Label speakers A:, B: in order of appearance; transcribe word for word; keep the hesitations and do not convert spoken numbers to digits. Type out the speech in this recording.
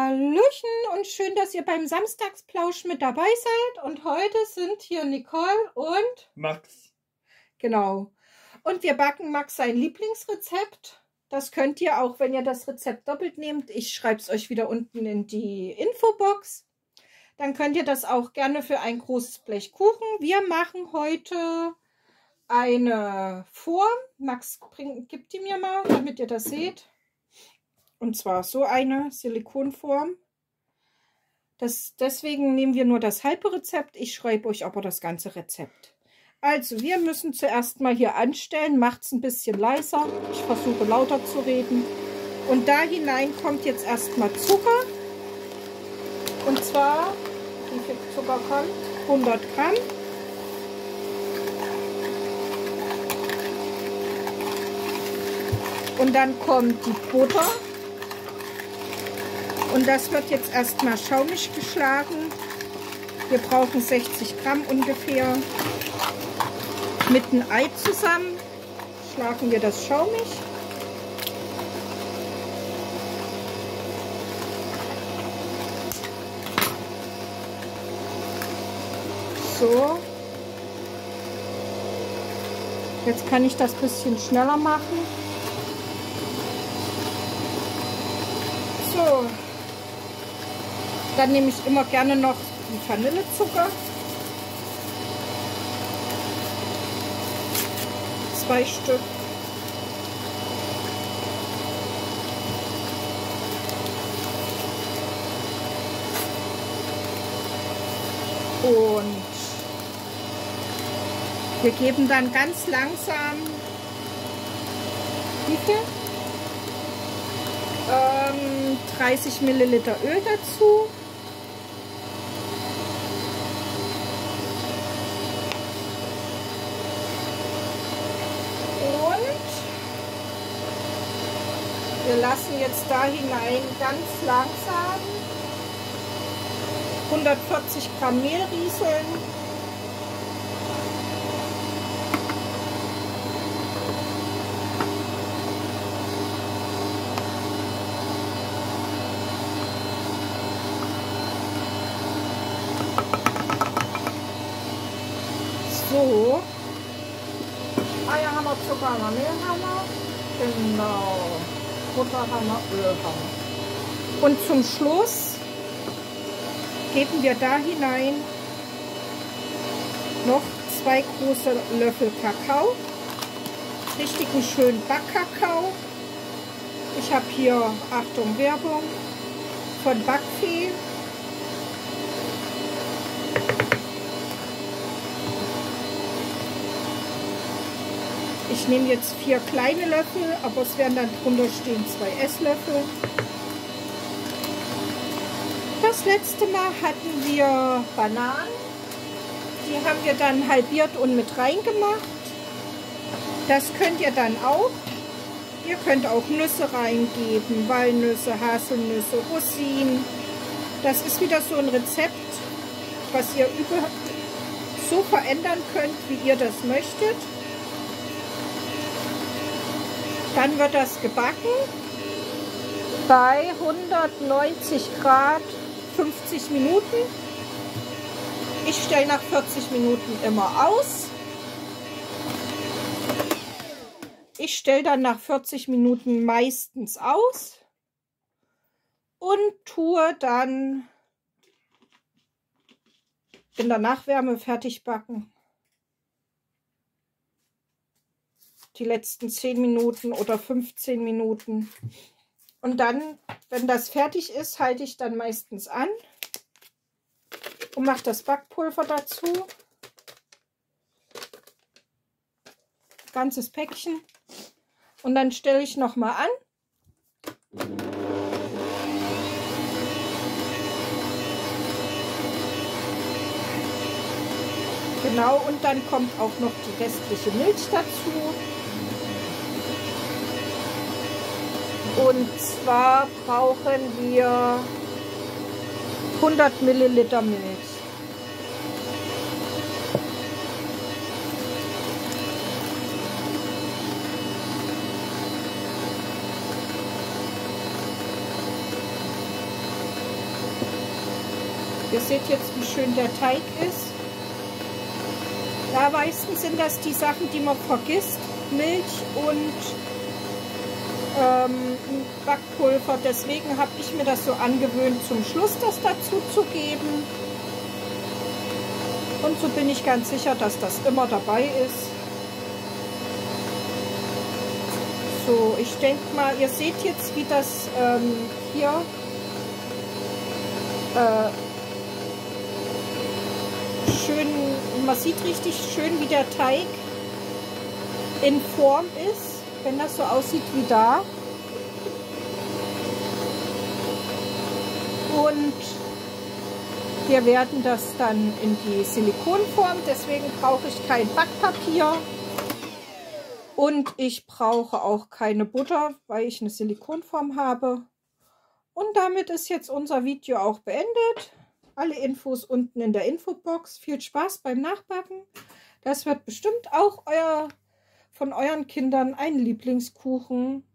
A: Hallöchen und schön, dass ihr beim Samstagsplausch mit dabei seid. Und heute sind hier Nicole und
B: Max.
A: Genau. Und wir backen Max sein Lieblingsrezept. Das könnt ihr auch, wenn ihr das Rezept doppelt nehmt. Ich schreibe es euch wieder unten in die Infobox. Dann könnt ihr das auch gerne für ein großes Blech Kuchen. Wir machen heute eine Form. Max bring, gibt die mir mal, damit ihr das seht. Und zwar so eine Silikonform. Das, deswegen nehmen wir nur das halbe Rezept. Ich schreibe euch aber das ganze Rezept. Also wir müssen zuerst mal hier anstellen. Macht es ein bisschen leiser. Ich versuche lauter zu reden. Und da hinein kommt jetzt erstmal Zucker. Und zwar, wie viel Zucker kommt? hundert Gramm. Und dann kommt die Butter. Und das wird jetzt erstmal schaumig geschlagen. Wir brauchen sechzig Gramm ungefähr. Mit einem Ei zusammen schlagen wir das schaumig. So. Jetzt kann ich das ein bisschen schneller machen. So. Dann nehme ich immer gerne noch die Vanillezucker. Zwei Stück. Und wir geben dann ganz langsam, wie viel? Ähm, dreißig Milliliter Öl dazu. Wir lassen jetzt da hinein ganz langsam hundertvierzig Gramm Mehl rieseln. So. Eier haben wir, Zucker haben wir, Mehl haben wir. Genau. Butter haben wir, Öl haben wir. Und zum Schluss geben wir da hinein noch zwei große Löffel Kakao. Richtigen schönen Backkakao. Ich habe hier, Achtung, Werbung von Backfee. Ich nehme jetzt vier kleine Löffel, aber es werden dann drunter stehen zwei Esslöffel. Das letzte Mal hatten wir Bananen. Die haben wir dann halbiert und mit reingemacht. Das könnt ihr dann auch. Ihr könnt auch Nüsse reingeben, Walnüsse, Haselnüsse, Rosinen. Das ist wieder so ein Rezept, was ihr über so verändern könnt, wie ihr das möchtet. Dann wird das gebacken bei hundertneunzig Grad fünfzig Minuten. Ich stelle nach vierzig Minuten immer aus. Ich stelle dann nach vierzig Minuten meistens aus und tue dann in der Nachwärme fertig backen. Die letzten zehn Minuten oder fünfzehn Minuten. Und dann, wenn das fertig ist, halte ich dann meistens an und mache das Backpulver dazu. Ganzes Päckchen. Und dann stelle ich noch mal an. Genau, und dann kommt auch noch die restliche Milch dazu. Und zwar brauchen wir hundert Milliliter Milch. Ihr seht jetzt, wie schön der Teig ist. Ja, meistens sind das die Sachen, die man vergisst. Milch und ähm, Backpulver. Deswegen habe ich mir das so angewöhnt, zum Schluss das dazu zu geben. Und so bin ich ganz sicher, dass das immer dabei ist. So, ich denke mal, ihr seht jetzt, wie das ähm, hier äh, schön, man sieht richtig schön, wie der Teig in Form ist, wenn das so aussieht wie da. Und wir werden das dann in die Silikonform, deswegen brauche ich kein Backpapier. Und ich brauche auch keine Butter, weil ich eine Silikonform habe. Und damit ist jetzt unser Video auch beendet. Alle Infos unten in der Infobox. Viel Spaß beim Nachbacken. Das wird bestimmt auch euer, von euren Kindern ein Lieblingskuchen.